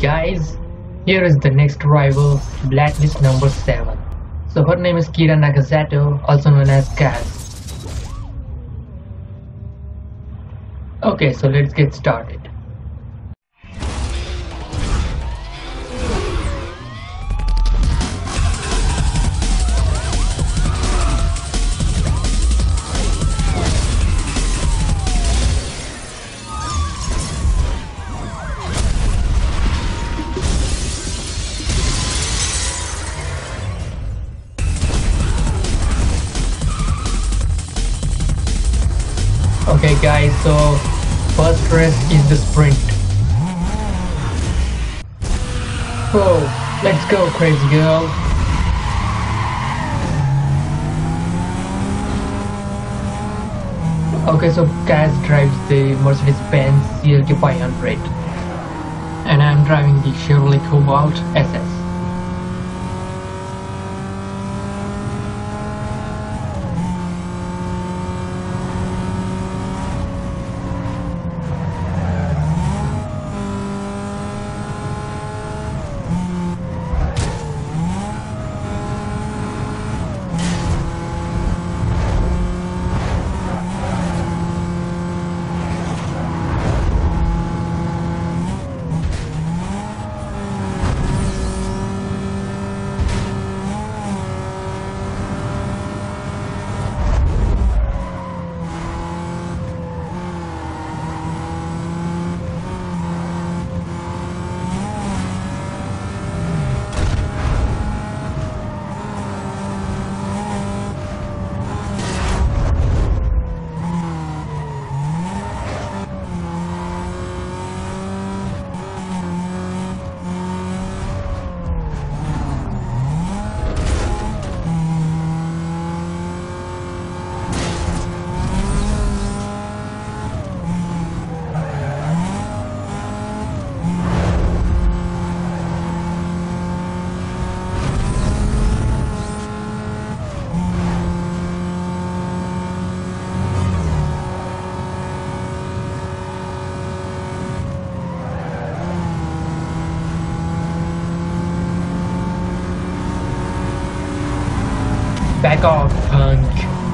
Guys, here is the next rival, Blacklist number 7. So her name is Gina Nakazato, also known as Kaze. Okay, so let's get started. Okay guys, so first race is the sprint. Oh, let's go crazy girl. Okay, so Kaz drives the Mercedes-Benz CLK 500 and I'm driving the Chevrolet Cobalt SS. Back off, punk.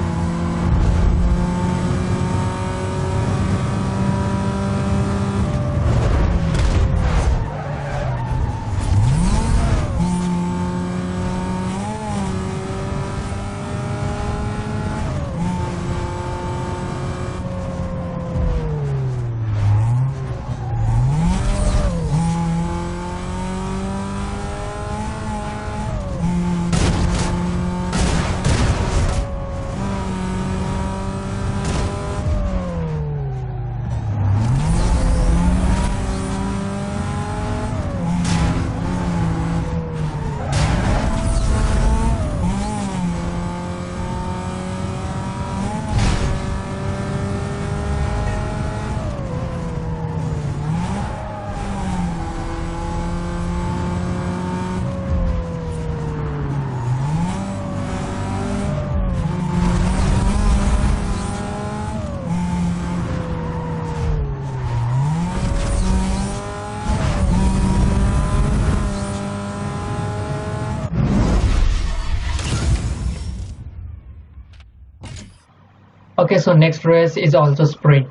Okay, so next race is also sprint.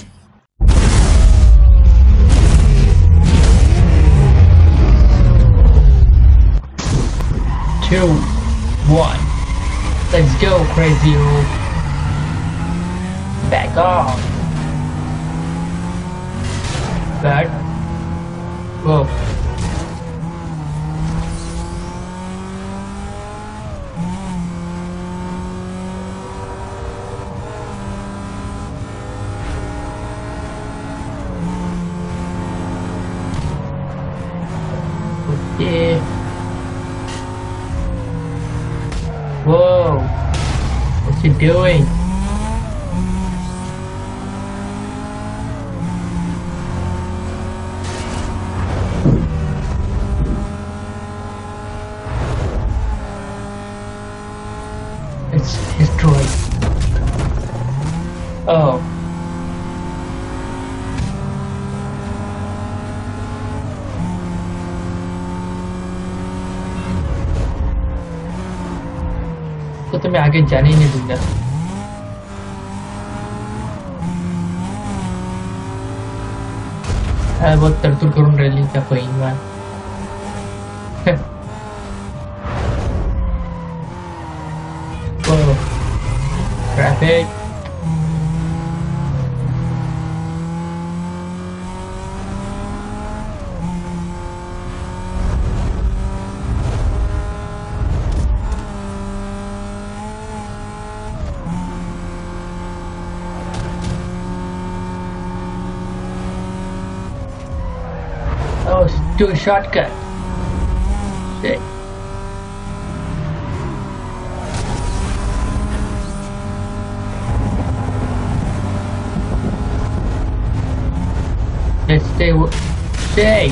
2, 1. Let's go, crazy. Back off. Back. Whoa. Yeah. Whoa. What's he doing? It's destroyed. Oh. तो मैं आगे जाने ही नहीं दूंगा. बहुत तरतूर करून राहिली त्या पहिलवान. Whoa. Traffic. Oh, do a shortcut. Shit. Let's stay.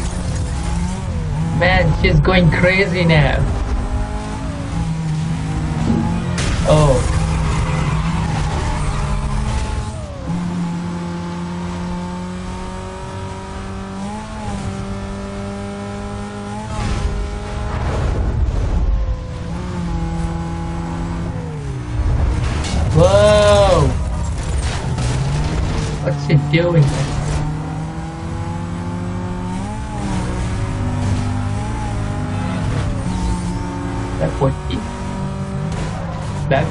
Man, she's going crazy now. Oh. Whoa! What's he doing? That would be back.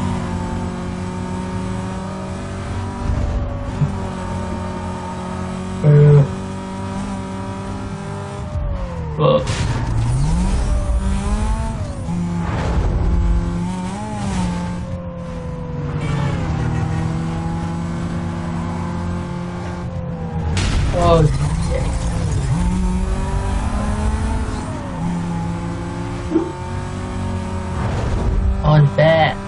Whoa. Oh, shit. On fast.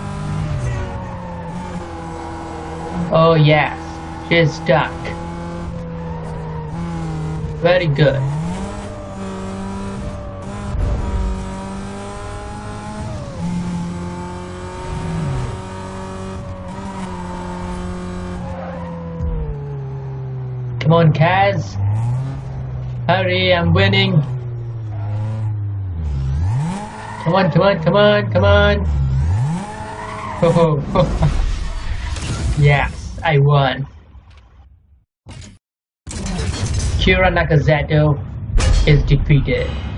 Oh yes, she's stuck. Very good. Come on, Kaz. Hurry, I'm winning. Come on, come on, come on, come on. Oh, yes, I won. Gina Nakazato is defeated.